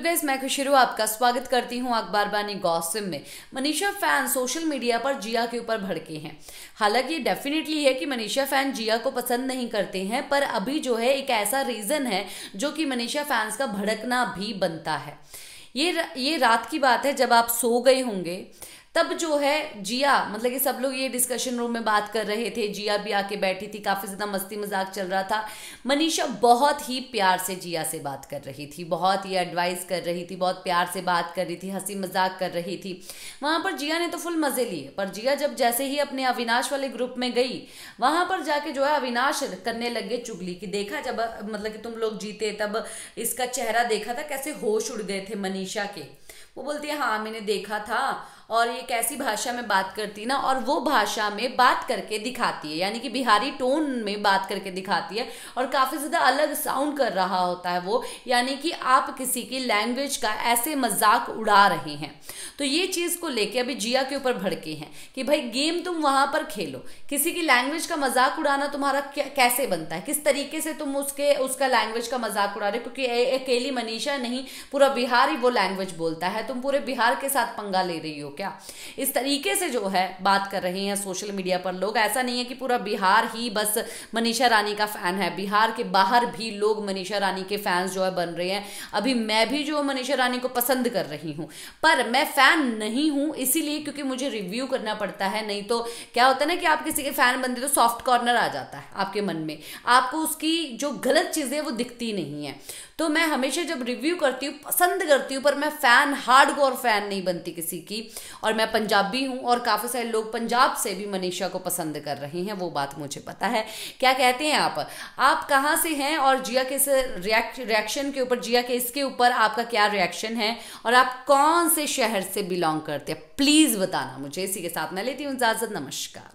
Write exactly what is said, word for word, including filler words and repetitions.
Guys, मैं खुशरू आपका स्वागत करती हूं अखबार बानी गॉसिप में। मनीषा फैन सोशल मीडिया पर जिया के ऊपर भड़के हैं। हालांकि डेफिनेटली है कि मनीषा फैन जिया को पसंद नहीं करते हैं, पर अभी जो है एक ऐसा रीजन है जो कि मनीषा फैंस का भड़कना भी बनता है। ये ये रात की बात है, जब आप सो गए होंगे तब जो है जिया, मतलब कि सब लोग ये डिस्कशन रूम में बात कर रहे थे, जिया भी आके बैठी थी, काफ़ी ज़्यादा मस्ती मजाक चल रहा था। मनीषा बहुत ही प्यार से जिया से बात कर रही थी, बहुत ही एडवाइस कर रही थी, बहुत प्यार से बात कर रही थी, हंसी मजाक कर रही थी। वहाँ पर जिया ने तो फुल मज़े लिए, पर जिया जब जैसे ही अपने अविनाश वाले ग्रुप में गई, वहाँ पर जाके जो है अविनाश करने लगे चुगली की। देखा जब मतलब कि तुम लोग जीते तब इसका चेहरा देखा था, कैसे होश उड़ गए थे मनीषा के। वो बोलती है हाँ मैंने देखा था, और ये कैसी भाषा में बात करती ना, और वो भाषा में बात करके दिखाती है, यानी कि बिहारी टोन में बात करके दिखाती है, और काफ़ी ज़्यादा अलग साउंड कर रहा होता है वो, यानी कि आप किसी की लैंग्वेज का ऐसे मजाक उड़ा रहे हैं। तो ये चीज़ को लेके अभी जिया के ऊपर भड़के हैं कि भाई गेम तुम वहाँ पर खेलो, किसी की लैंग्वेज का मजाक उड़ाना तुम्हारा कैसे बनता है, किस तरीके से तुम उसके उसका लैंग्वेज का मजाक उड़ा रहे हो, क्योंकि अकेली मनीषा नहीं, पूरा बिहार ही वो लैंग्वेज बोलता है, तुम पूरे बिहार के साथ पंगा ले रही हो क्या। इस तरीके से जो है बात कर रहे हैं सोशल मीडिया पर लोग। ऐसा नहीं है कि पूरा बिहार ही बस मनीषा रानी का फैन है, बिहार के बाहर भी लोग मनीषा रानी के फैंस जो है बन रहे हैं। अभी मैं भी जो मनीषा रानी को पसंद कर रही हूं, पर मैं फैन नहीं हूं इसीलिए क्योंकि मुझे रिव्यू करना पड़ता है। नहीं तो क्या होता है ना कि आप किसी के फैन बनते तो सॉफ्ट कॉर्नर आ जाता है आपके मन में, आपको उसकी जो गलत चीजें वो दिखती नहीं है। तो मैं हमेशा जब रिव्यू करती हूँ पसंद करती हूँ, पर मैं फैन हार्डकोर फैन नहीं बनती किसी की। और मैं पंजाबी हूँ और काफ़ी सारे लोग पंजाब से भी मनीषा को पसंद कर रहे हैं, वो बात मुझे पता है। क्या कहते हैं आप आप कहाँ से हैं, और जिया के इस रिएक्ट रिएक्शन के ऊपर, जिया के इसके ऊपर आपका क्या रिएक्शन है, और आप कौन से शहर से बिलोंग करते हैं, प्लीज़ बताना मुझे। इसी के साथ मैं लेती हूँ इजाज़त, नमस्कार।